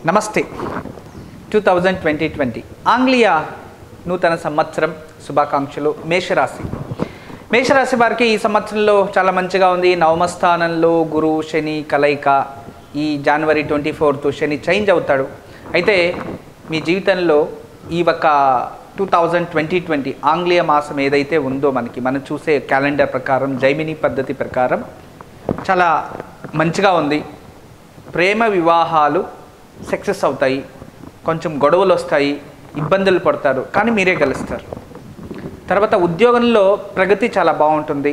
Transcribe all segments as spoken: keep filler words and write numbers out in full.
నమస్తే. Two thousand twenty twenty ఆంగ్లీయ నూతన సంవత్సరం శుభాకాంక్షలు. మేషరాశి మేషరాశి వారికి ఈ సంవత్సరంలో చాలా మంచిగా ఉంది. నవమస్థానంలో గురు శని కలయిక. ఈ జనవరి ట్వంటీ ఫోర్త్ శని చేంజ్ అవుతాడు. అయితే మీ జీవితంలో ఈ ఒక టూ థౌజండ్ ట్వంటీ ట్వంటీ ఆంగ్లీయ మాసం ఏదైతే ఉందో మనకి మనం చూసే క్యాలెండర్ ప్రకారం జైమిని పద్ధతి ప్రకారం చాలా మంచిగా ఉంది. ప్రేమ వివాహాలు సక్సెస్ అవుతాయి. కొంచెం గొడవలు వస్తాయి, ఇబ్బందులు పడతారు, కానీ మీరే గెలుస్తారు. తర్వాత ఉద్యోగంలో ప్రగతి చాలా బాగుంటుంది.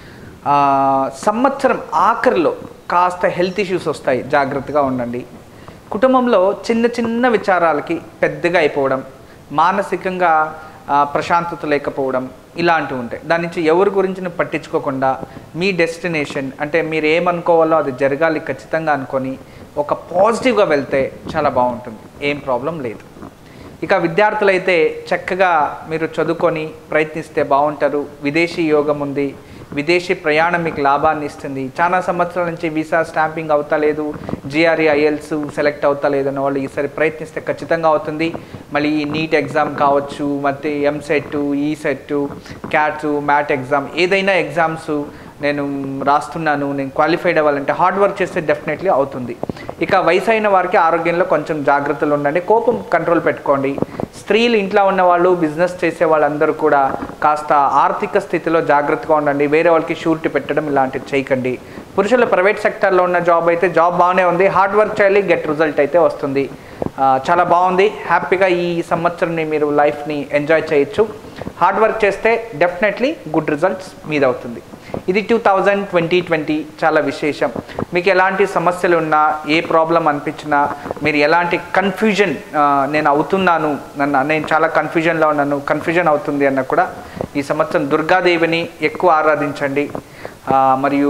సంవత్సరం ఆఖరిలో కాస్త హెల్త్ ఇష్యూస్ వస్తాయి, జాగ్రత్తగా ఉండండి. కుటుంబంలో చిన్న చిన్న విచారాలకి పెద్దగా అయిపోవడం, మానసికంగా ప్రశాంతత లేకపోవడం ఇలాంటివి ఉంటాయి. దాని నుంచి ఎవరి గురించి పట్టించుకోకుండా మీ డెస్టినేషన్ అంటే మీరు ఏమనుకోవాలో అది జరగాలి ఖచ్చితంగా అనుకొని ఒక పాజిటివ్గా వెళ్తే చాలా బాగుంటుంది. ఏం ప్రాబ్లం లేదు. ఇక విద్యార్థులైతే చక్కగా మీరు చదువుకొని ప్రయత్నిస్తే బాగుంటారు. విదేశీ యోగం ఉంది. విదేశీ ప్రయాణం మీకు లాభాన్ని ఇస్తుంది. చాలా సంవత్సరాల నుంచి వీసా స్టాంపింగ్ అవుతా లేదు, జిఆర్ఈ ఐఎల్స్ సెలెక్ట్ అవుతా లేదన్న వాళ్ళు ఈసారి ప్రయత్నిస్తే ఖచ్చితంగా అవుతుంది. మళ్ళీ ఈ నీట్ ఎగ్జామ్ కావచ్చు, ಮತ್ತು EAMCET, ECET, CAT, MAT exam ఏదైనా ఎగ్జామ్స్ నేను రాస్తున్నాను, నేను క్వాలిఫైడ్ అవ్వాలంటే హార్డ్ వర్క్ చేస్తే డెఫినెట్లీ అవుతుంది. ఇక వయసు అయిన వారికి ఆరోగ్యంలో కొంచెం జాగ్రత్తలు ఉండండి. కోపం కంట్రోల్ పెట్టుకోండి. స్త్రీలు ఇంట్లో ఉన్న వాళ్ళు, బిజినెస్ చేసే వాళ్ళందరూ కూడా కాస్త ఆర్థిక స్థితిలో జాగ్రత్తగా ఉండండి. వేరే వాళ్ళకి షూరిటీ పెట్టడం ఇలాంటివి చేయకండి. పురుషుల ప్రైవేట్ సెక్టర్లో ఉన్న జాబ్ అయితే జాబ్ బాగానే ఉంది. హార్డ్ వర్క్ చేయాలి, గెట్ రిజల్ట్ అయితే వస్తుంది. చాలా బాగుంది. హ్యాపీగా ఈ సంవత్సరాన్ని మీరు లైఫ్ని ఎంజాయ్ చేయొచ్చు. హార్డ్ వర్క్ చేస్తే డెఫినెట్లీ గుడ్ రిజల్ట్స్ మీద అవుతుంది. ఇది టూ థౌజండ్ ట్వంటీ ట్వంటీ చాలా విశేషం. మీకు ఎలాంటి సమస్యలు ఉన్నా, ఏ ప్రాబ్లం అనిపించినా, మీరు ఎలాంటి కన్ఫ్యూజన్ నేను అవుతున్నాను, నన్ను నేను చాలా కన్ఫ్యూజన్లో ఉన్నాను, కన్ఫ్యూజన్ అవుతుంది అన్న కూడా ఈ సంవత్సరం దుర్గాదేవిని ఎక్కువ ఆరాధించండి. మరియు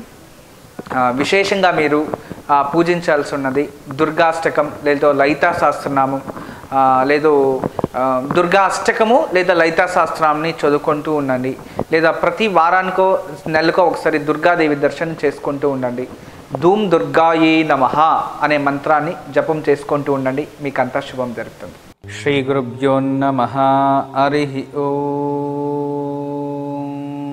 విశేషంగా మీరు పూజించాల్సి ఉన్నది దుర్గాష్టకం లేదా లలితా సహస్రనామం లేదో దుర్గా అష్టకము లేదా లలితా సహస్రనామాన్ని చదువుకుంటూ ఉండండి. లేదా ప్రతి వారానికో నెలకో ఒకసారి దుర్గాదేవి దర్శనం చేసుకుంటూ ఉండండి. ధూమ్ దుర్గాయే నమః అనే మంత్రాన్ని జపం చేసుకుంటూ ఉండండి. మీకు అంతా శుభం జరుగుతుంది. శ్రీ గురుభ్యో నమః. హరి ఓం.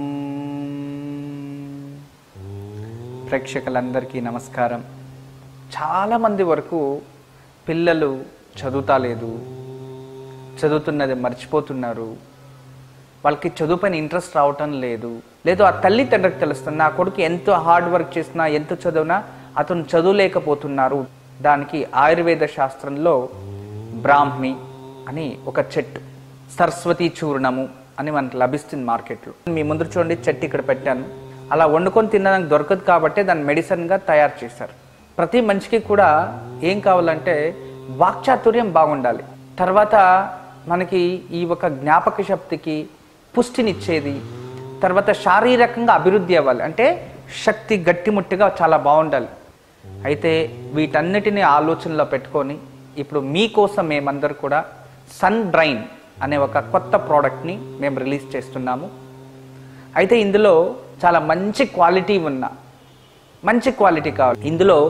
ప్రేక్షకులందరికీ నమస్కారం. చాలామంది వరకు పిల్లలు చదువుతా లేదు, చదువుతున్నది మర్చిపోతున్నారు, వాళ్ళకి చదువు పైన ఇంట్రెస్ట్ రావటం లేదు. లేదు ఆ తల్లిదండ్రులకు తెలుస్తుంది, నా కొడుకు ఎంతో హార్డ్ వర్క్ చేసినా ఎంత చదివినా అతను చదువులేకపోతున్నారు. దానికి ఆయుర్వేద శాస్త్రంలో బ్రాహ్మి అని ఒక చెట్టు, సరస్వతి చూర్ణము అని మనకు లభిస్తుంది మార్కెట్లో. మీ ముందు చూడండి, చెట్టు ఇక్కడ పెట్టాను. అలా వండుకొని తినడానికి దొరకదు కాబట్టి దాన్ని మెడిసిన్గా తయారు చేశారు. ప్రతి మనిషికి కూడా ఏం కావాలంటే వాక్చాతుర్యం బాగుండాలి. తర్వాత మనకి ఈ ఒక జ్ఞాపక శక్తికి పుష్టినిచ్చేది, తర్వాత శారీరకంగా అభివృద్ధి అవ్వాలి అంటే శక్తి గట్టిముట్టిగా చాలా బాగుండాలి. అయితే వీటన్నిటిని ఆలోచనలో పెట్టుకొని ఇప్పుడు మీకోసం మేమందరూ కూడా సన్ బ్రైన్ అనే ఒక కొత్త ప్రోడక్ట్ని మేము రిలీజ్ చేస్తున్నాము. అయితే ఇందులో చాలా మంచి క్వాలిటీ ఉన్న మంచి క్వాలిటీ కావాలి. ఇందులో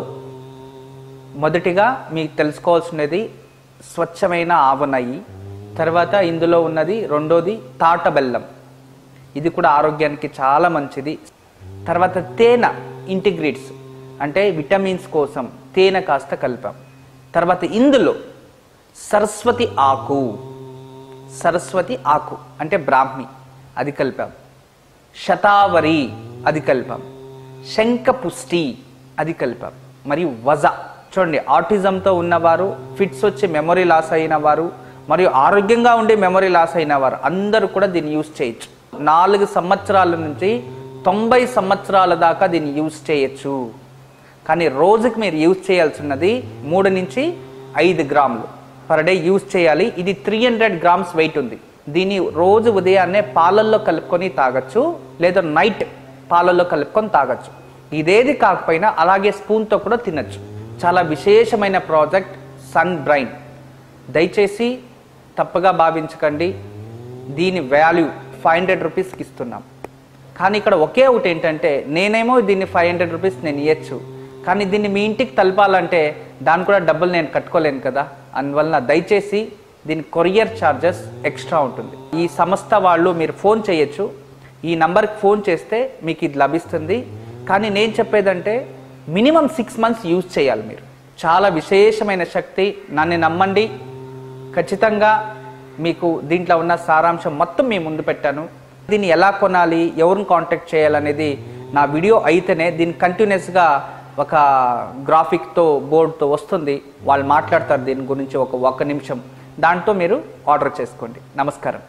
మొదటిగా మీకు తెలుసుకోవాల్సినది స్వచ్ఛమైన ఆవు నెయ్యి. తర్వాత ఇందులో ఉన్నది రెండోది తాట బెల్లం, ఇది కూడా ఆరోగ్యానికి చాలా మంచిది. తర్వాత తేనె ఇంటిగ్రేట్స్ అంటే విటమిన్స్ కోసం తేనె కాస్త కలిపాం. తర్వాత ఇందులో సరస్వతి ఆకు, సరస్వతి ఆకు అంటే బ్రాహ్మి అది కలిపాం. శతావరి అది కలిపాం. శంఖపుష్టి అది కలిపాం. మరియు వజ చూడండి, ఆటిజంతో ఉన్నవారు, ఫిట్స్ వచ్చి మెమొరీ లాస్ అయిన వారు, మరియు ఆరోగ్యంగా ఉండే మెమొరీ లాస్ అయిన వారు అందరూ కూడా దీన్ని యూజ్ చేయొచ్చు. నాలుగు సంవత్సరాల నుంచి తొంభై సంవత్సరాల దాకా దీన్ని యూజ్ చేయొచ్చు. కానీ రోజుకి మీరు యూజ్ చేయాల్సినది మూడు నుంచి ఐదు గ్రాములు పర్ డే యూజ్ చేయాలి. ఇది త్రీ హండ్రెడ్ గ్రామ్స్ వెయిట్ ఉంది. దీన్ని రోజు ఉదయాన్నే పాలల్లో కలుపుకొని తాగొచ్చు, లేదా నైట్ పాలల్లో కలుపుకొని తాగొచ్చు. ఇదేది కాకపోయినా అలాగే స్పూన్తో కూడా తినచ్చు. చాలా విశేషమైన ప్రాజెక్ట్ సన్ బ్రైన్. దయచేసి తప్పగా భావించకండి. దీని వాల్యూ ఫైవ్ హండ్రెడ్ రూపీస్కి ఇస్తున్నాం. కానీ ఇక్కడ ఒకే ఒకటి ఏంటంటే, నేనేమో దీన్ని ఫైవ్ హండ్రెడ్ రూపీస్ నేను ఇవ్వచ్చు, కానీ దీన్ని మీ ఇంటికి తలపాలంటే దాని కూడా డబ్బులు నేను కట్టుకోలేను కదా, అందువలన దయచేసి దీని కొరియర్ ఛార్జెస్ ఎక్స్ట్రా ఉంటుంది. ఈ సంస్థ వాళ్ళు మీరు ఫోన్ చేయొచ్చు, ఈ నంబర్కి ఫోన్ చేస్తే మీకు ఇది లభిస్తుంది. కానీ నేను చెప్పేదంటే మినిమం సిక్స్ మంత్స్ యూజ్ చేయాలి మీరు. చాలా విశేషమైన శక్తి, నన్ను నమ్మండి. ఖచ్చితంగా మీకు దీంట్లో ఉన్న సారాంశం మొత్తం మీ ముందు పెట్టాను. దీన్ని ఎలా కొనాలి, ఎవరిని కాంటాక్ట్ చేయాలనేది నా వీడియో అయితేనే దీన్ని కంటిన్యూస్గా ఒక గ్రాఫిక్తో బోర్డుతో వస్తుంది, వాళ్ళు మాట్లాడతారు దీని గురించి ఒక ఒక నిమిషం, దాంతో మీరు ఆర్డర్ చేసుకోండి. నమస్కారం.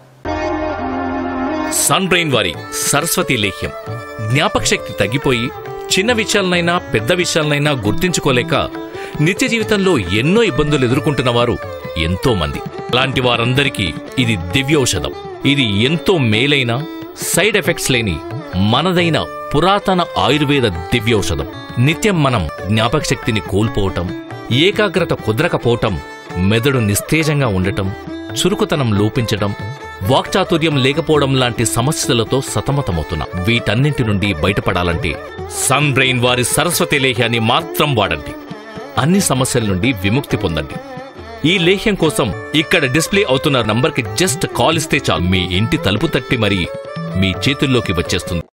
సన్ బ్రెయిన్ వారి సరస్వతి లేహ్యం. జ్ఞాపక శక్తి తగ్గిపోయి చిన్న విషయాలనైనా పెద్ద విషయాలనైనా గుర్తించుకోలేక నిత్య జీవితంలో ఎన్నో ఇబ్బందులు ఎదుర్కొంటున్న వారు ఎంతో మంది. అలాంటి వారందరికీ ఇది దివ్యౌషధం. ఇది ఎంతో మేలైన సైడ్ ఎఫెక్ట్స్ లేని మనదైన పురాతన ఆయుర్వేద దివ్యౌషధం. నిత్యం మనం జ్ఞాపక శక్తిని కోల్పోవటం, ఏకాగ్రత కుదరకపోవటం, మెదడు నిస్తేజంగా ఉండటం, చురుకుతనం లోపించడం, వాక్చాతుర్యం లేకపోవడం లాంటి సమస్యలతో సతమతమవుతున్నాం. వీటన్నింటి నుండి బయటపడాలంటే సన్ బ్రెయిన్ వారి సరస్వతి లేహ్యాన్ని మాత్రం వాడండి. అన్ని సమస్యల నుండి విముక్తి పొందండి. ఈ లేహ్యం కోసం ఇక్కడ డిస్ప్లే అవుతున్న నంబర్కి జస్ట్ కాల్ ఇస్తే చాలు, మీ ఇంటి తలుపు తట్టి మరీ మీ చేతుల్లోకి వచ్చేస్తుంది.